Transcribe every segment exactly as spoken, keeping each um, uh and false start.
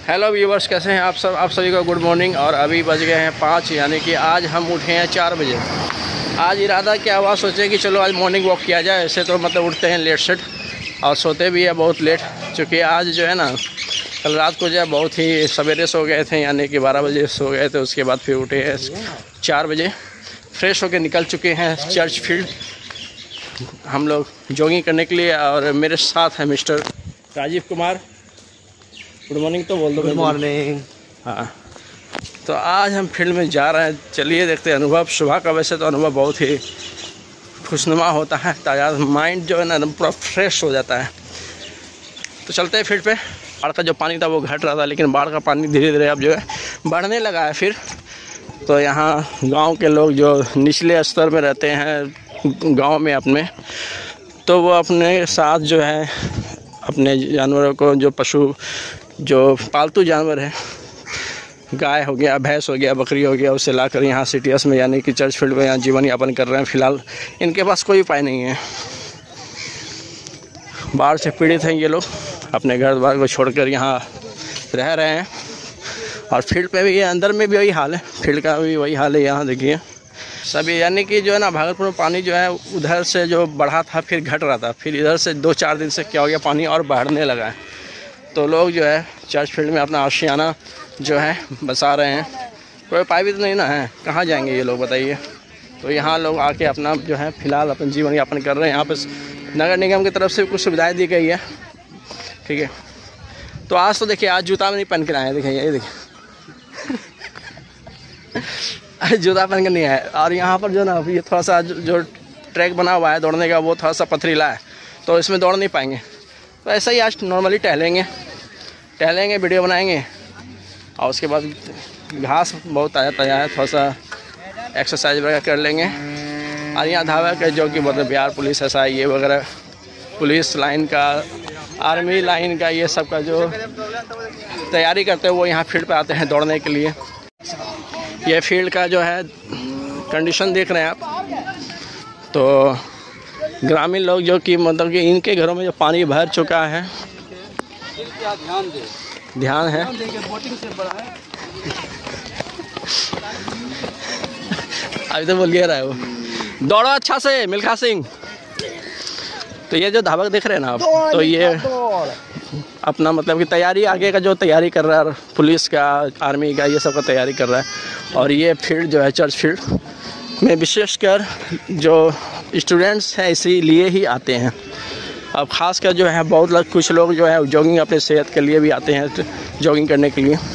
Hello viewers, कैसे हैं आप सब? आप सभी को गुड मॉर्निंग। और अभी बज गए हैं पाँच, यानी कि आज हम उठे हैं चार बजे। आज इरादा क्या हुआ, सोचे कि चलो आज मॉर्निंग वॉक किया जाए। ऐसे तो मतलब उठते हैं लेट सेट और सोते भी है बहुत लेट, क्योंकि आज जो है ना कल रात को जो है बहुत ही सवेरे सो गए थे, यानी कि बारह बजे सो गए थे। उसके बाद फिर उठे हैं चार बजे, फ्रेश होकर निकल चुके हैं चर्च फील्ड हम लोग जॉगिंग करने के लिए। और मेरे साथ है mister Rajiv Kumar. Good morning तो बोल दो। Good morning. हाँ, तो आज हम फील्ड में जा रहे हैं। चलिए देखते हैं अनुभव। सुबह का वैसे तो अनुभव बहुत ही खुशनुमा होता है, ताज़ा माइंड जो है ना एकदम पूरा फ्रेश हो जाता है। तो चलते हैं फील्ड पे। बाढ़ का जो पानी था वो घट रहा था, लेकिन बाढ़ का पानी धीरे धीरे अब जो है बढ़ने लगा है फिर। तो यहाँ गांव के लोग जो निचले स्तर में रहते हैं गांव में अपने, तो वो अपने साथ जो है अपने जानवरों को, जो पशु जो पालतू जानवर है, गाय हो गया, भैंस हो गया, बकरी हो गया, उसे लाकर यहाँ सिटीएस में यानी कि चर्च फील्ड में यहाँ जीवन यापन कर रहे हैं। फ़िलहाल इनके पास कोई उपाय नहीं है। बाढ़ से पीड़ित हैं ये लोग, अपने घर द्वार को छोड़कर यहाँ रह रहे हैं। और फील्ड पे भी, अंदर में भी वही हाल है, फील्ड का भी वही हाल है। यहाँ देखिए सभी, यानी कि जो है ना भागलपुर में पानी जो है उधर से जो बढ़ा था फिर घट रहा था, फिर इधर से दो चार दिन से क्या हो गया, पानी और बढ़ने लगा है। तो लोग जो है चर्च फील्ड में अपना आशियाना जो है बसा रहे हैं। कोई उपाय भी तो नहीं ना है, कहाँ जाएंगे ये लोग बताइए। तो यहाँ लोग आके अपना जो है फ़िलहाल अपन जीवन यापन कर रहे हैं। यहाँ पर नगर निगम की तरफ से कुछ सुविधाएँ दी गई है, ठीक है। तो आज तो देखिए, आज जूता में नहीं पहन कर आए हैं, देखिए ये देखिए जूता पहन कर नहीं आए। और यहाँ पर जो ना ये थोड़ा सा जो ट्रैक बना हुआ है दौड़ने का, वो थोड़ा सा पथरीला है, तो इसमें दौड़ नहीं पाएंगे। तो ऐसा ही आज नॉर्मली टहलेंगे टहलेंगे वीडियो बनाएंगे। और उसके बाद घास बहुत ताज़ा ताज़ा है, थोड़ा सा एक्सरसाइज वगैरह कर लेंगे। और यहाँ धावा का जो कि मतलब बिहार पुलिस एस आई ये वगैरह पुलिस लाइन का, आर्मी लाइन का, ये सब का जो तैयारी करते हैं वो यहाँ फील्ड पे आते हैं दौड़ने के लिए। ये फील्ड का जो है कंडीशन देख रहे हैं आप। तो ग्रामीण लोग जो कि मतलब कि इनके घरों में जो पानी भर चुका है, ध्यान दे ध्यान है अभी तो बोल गया रहा है वो, दौड़ो अच्छा से मिल्खा सिंह। तो ये जो धावक देख रहे हैं ना आप, तो ये अपना मतलब कि तैयारी, आगे का जो तैयारी कर रहा है पुलिस का, आर्मी का, ये सब का तैयारी कर रहा है। और ये फील्ड जो है चर्च फील्ड में विशेषकर जो स्टूडेंट्स हैं इसीलिए ही आते हैं। अब खासकर जो है बहुत लोग, कुछ लोग जो है जॉगिंग अपने सेहत के लिए भी आते हैं, जॉगिंग करने के लिए।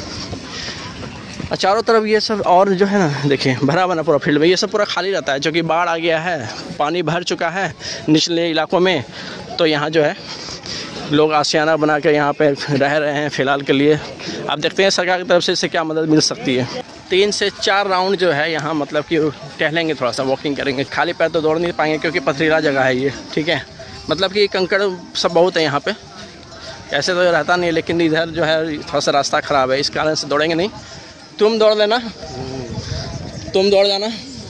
और चारों तरफ ये सब, और जो है ना देखिए भरा बना पूरा फील्ड में, ये सब पूरा खाली रहता है, क्योंकि बाढ़ आ गया है, पानी भर चुका है निचले इलाकों में। तो यहाँ जो है लोग आशियाना बना के यहाँ पे रह रहे हैं फ़िलहाल के लिए। आप देखते हैं सरकार की तरफ से इससे क्या मदद मिल सकती है। तीन से चार राउंड जो है यहाँ मतलब कि टहलेंगे, थोड़ा सा वॉकिंग करेंगे। खाली पैर तो दौड़ नहीं पाएंगे क्योंकि पथरीला जगह है ये, ठीक है। मतलब कि कंकड़ सब बहुत है यहाँ पे, ऐसे तो रहता नहीं, लेकिन इधर जो है थोड़ा सा रास्ता ख़राब है, इस कारण से दौड़ेंगे नहीं। तुम दौड़ लेना, तुम दौड़ जाना।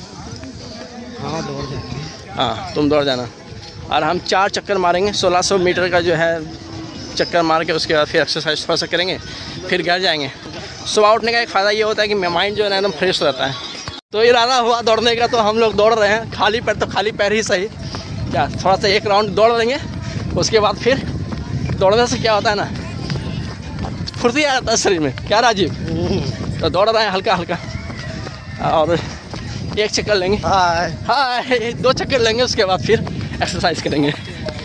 हाँ दौड़ जाएंगे। हाँ तुम दौड़ जाना। और हम चार चक्कर मारेंगे, सोलह सौ मीटर का जो है चक्कर मार के उसके बाद फिर एक्सरसाइज थोड़ा सा करेंगे, फिर घर जाएंगे। सुबह उठने का एक फ़ायदा ये होता है कि माइंड जो है ना एकदम फ्रेश रहता है। तो इरादा हुआ दौड़ने का, तो हम लोग दौड़ रहे हैं। खाली पैर तो खाली पैर ही सही, क्या थोड़ा सा एक राउंड दौड़ लेंगे। उसके बाद फिर दौड़ने से क्या होता है ना, फुर्ती आ जाता है शरीर में, क्या राजीव? तो दौड़ रहे हैं हल्का हल्का, और एक चक्कर लेंगे, हाय हाय दो चक्कर लेंगे, उसके बाद फिर एक्सरसाइज करेंगे।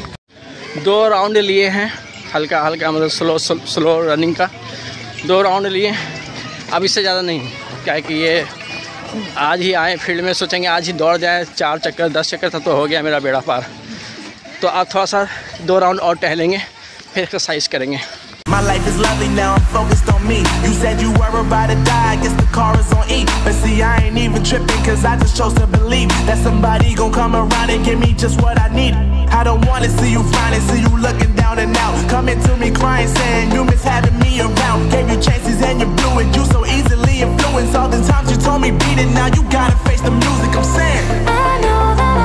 दो राउंड लिए हैं हल्का हल्का, मतलब स्लो स्लो रनिंग का दो राउंड लिए। अब इससे ज़्यादा नहीं, क्या है कि ये आज ही आए फील्ड में, सोचेंगे आज ही दौड़ जाए, चार चक्कर दस चक्कर था तो हो गया मेरा बेड़ा पार। तो अब थोड़ा सा दो राउंड और टहलेंगे, फिर एक्सरसाइज करेंगे। My life is lovely now, I'm focused on me. You said you were about to die, I guess the car is on E. But see, I ain't even tripping, cause I just chose to believe that somebody gon' come around and give me just what I need. I don't wanna see you flying, see you looking down and out, coming to me crying, saying you miss having me around. Gave you chances and you blew it, you so easily influenced. All the times you told me beat it, now you gotta face the music, I'm saying I know that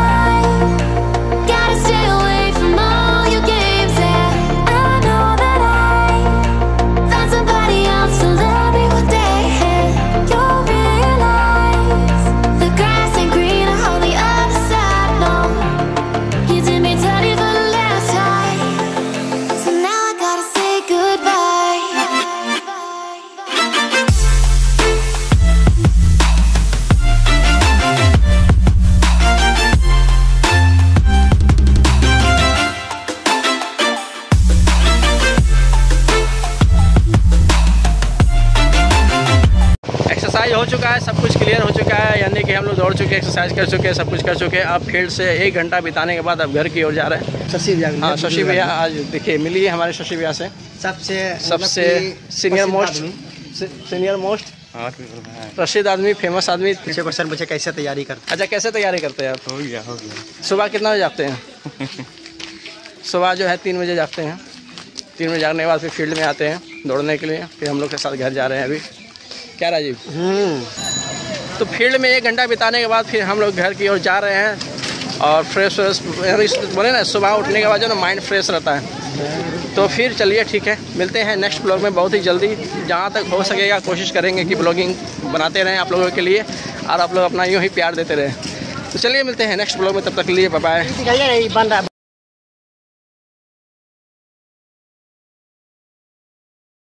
I gotta stay away from all your games, yeah. I know that I found somebody else exercise हो चुका है, सब कुछ clear हो चुका है, यानी कि हम लोग दौड़ चुके, एक्सरसाइज कर चुके, सब कुछ कर चुके हैं। अब फील्ड से एक घंटा बिताने के बाद अब घर की ओर जा रहे हैं। शशि भैया, हाँ शशि भैया आज देखिए मिली है हमारे शशि भैया से, सबसे सबसे सीनियर मोस्ट सीनियर मोस्ट प्रसिद्ध आदमी, फेमस आदमी। पीछे क्वेश्चन पूछे कैसे तैयारी करते? अच्छा कैसे तैयारी करते हैं आप? हो गया हो गया। सुबह कितना बजे जागते हैं? सुबह जो है तीन बजे जागते हैं। तीन बजे जागने के बाद फिर फील्ड में आते हैं दौड़ने के लिए, फिर हम लोग के साथ घर जा रहे हैं अभी। क्या राजीव? तो फील्ड में एक घंटा बिताने के बाद फिर हम लोग घर की ओर जा रहे हैं और फ्रेश फ्रेश बोले ना, सुबह उठने के बाद जो ना माइंड फ्रेश रहता है। तो फिर चलिए ठीक है, मिलते हैं नेक्स्ट ब्लॉग में बहुत ही जल्दी। जहाँ तक हो सकेगा कोशिश करेंगे कि ब्लॉगिंग बनाते रहें आप लोगों के लिए और आप लोग अपना यूँ ही प्यार देते रहें। तो चलिए मिलते हैं नेक्स्ट ब्लॉग में, तब तक के लिए बाय बाय।